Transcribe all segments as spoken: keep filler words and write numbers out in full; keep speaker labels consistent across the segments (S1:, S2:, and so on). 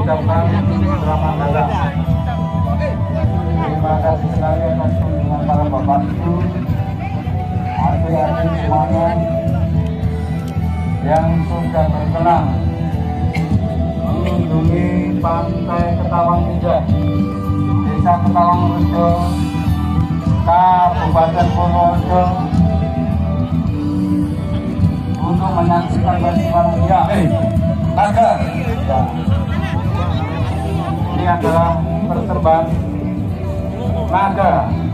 S1: ucapkan selamat datang. Terima kasih sekali atas kunjungan para bapak ibu, adik-adik semuanya yang sudah berkenan mengunjungi Pantai Ketawang Indah, Desa Ketawang Rejo, Kabupaten Purworejo, untuk menyaksikan festival ya, naga. Ya. Ini adalah persembahan naga.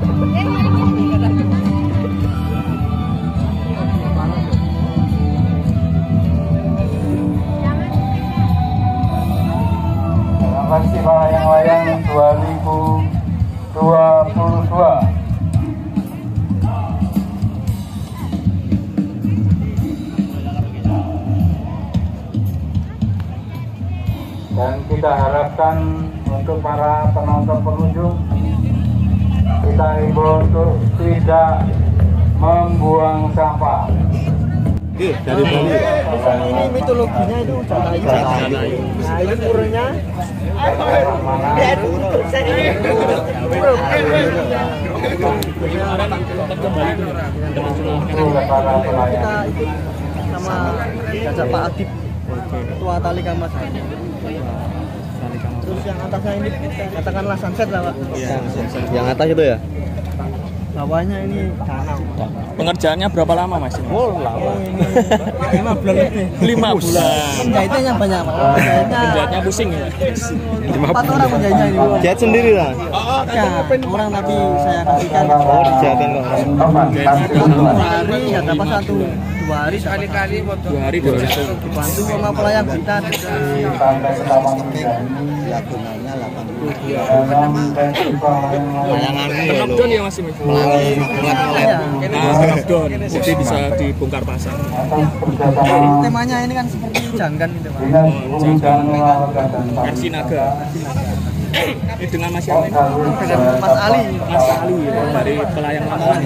S1: Dalam festival layang-layang dua ribu dua puluh dua. Dan kita harapkan untuk para penonton pengunjung, kita himbau untuk tidak membuang sampah.
S2: Oke, dari Bali. Ini mitologinya itu Jatayu. Jatayu. Nah, ini puranya. Kita ikut sama jajak Pak Adib, ketua Tali Kamas. Terus yang atasnya ini katakanlah sunset lah Pak. Iya, yang atas itu ya. Bawahnya ini danau.
S3: Pengerjaannya berapa lama Mas?
S2: Oh lama. Lima bulan lebih.
S3: Lima bulan.
S2: Penjahitnya banyak Pak. Penjahitnya.
S3: Penjahitnya pusing ya.
S2: Empat orang penjahitnya ini.
S4: Jahit sendiri lah.
S2: Ya, orang tadi saya kasihkan.
S4: Oh dijahitin kok.
S2: Satu hari ya dapat satu. Dua hari sekali-kali.
S3: Dua hari dua hari.
S2: Dibantu sama pelayan kita.
S4: Ya gunanya delapan puluh.
S3: Knockdown ya Mas? Knockdown. Jadi bisa dibongkar pasang.
S2: Temanya ini kan seperti janggan gitu Pak.
S3: Versi naga. Ini dengan Mas siapa ini?
S2: Dengan Mas Ali.
S3: Mas Ali dari Pelayang Lamongan.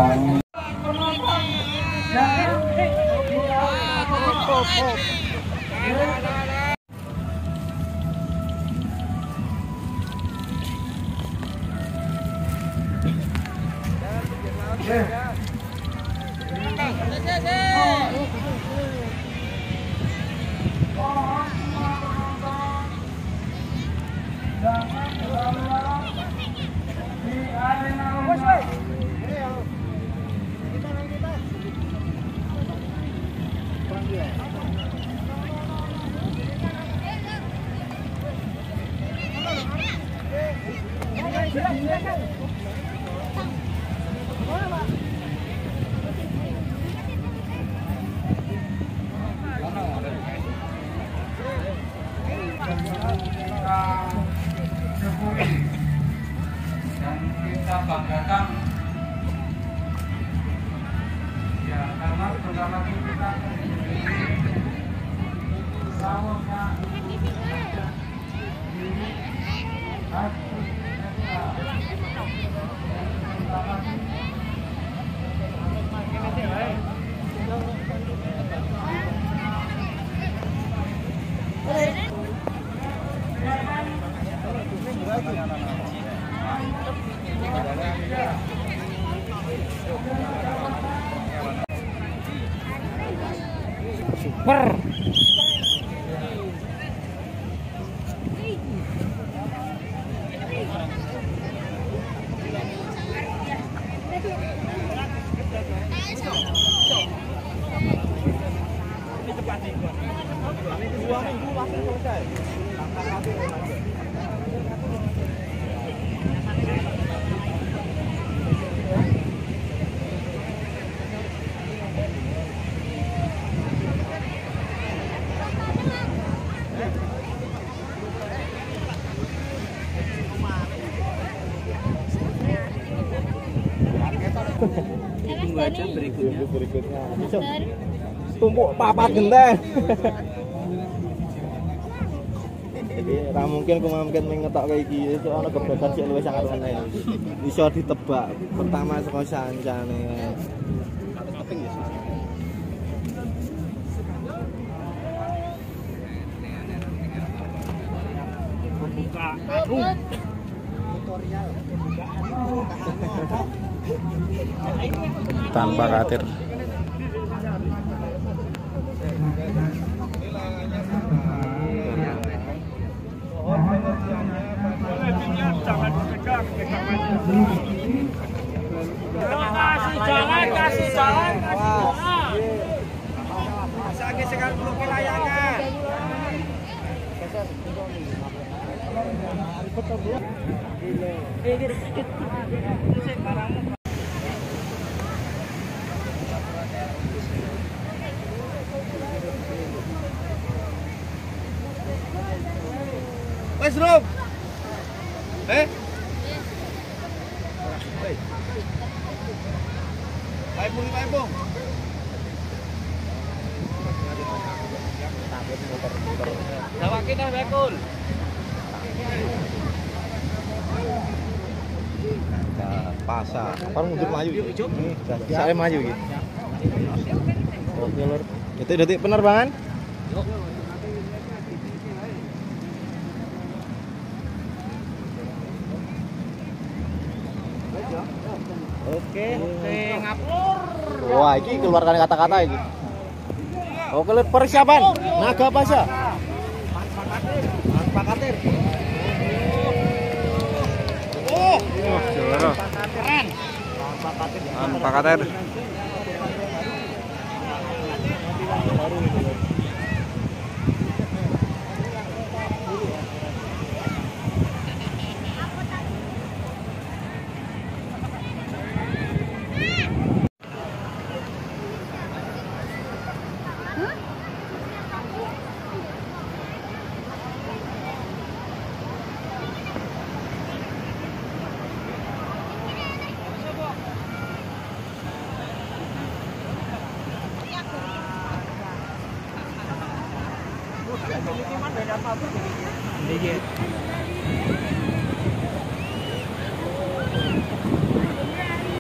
S3: Dan kita banggakan ya, karena sebentar lagi kita sahurnya Super. Tunggu aja berikutnya.
S4: Berikutnya.
S2: Tumpuk papat genteng.
S4: Ra mungkin ku mungkin ngetok kayak iki, iso ana gebrakan sik luwih sangat aneh. Iso ditebak pertama saka sancane.
S5: Tanpa katir.
S3: Kasih jalan, kasih jalan, kasih jalan.
S2: Bisa gesekan dulu ke layangan. Wes, Rum. Eh? Baik, Bung, baik, Bung. Jawa kita bekul.
S4: Pasar. Apa mundur maju? Saya maju gitu. Oke, Lur. Itu detik penerbangan?
S2: Oke, Singapura.
S4: Wah, ini keluarkan kata-kata ini. Oke, Lur, persiapan. Naga Pasha.
S2: Tanpa katir.
S5: Oh, juara.
S2: Keren. Tanpa katir.
S5: Tanpa katir.
S2: Ini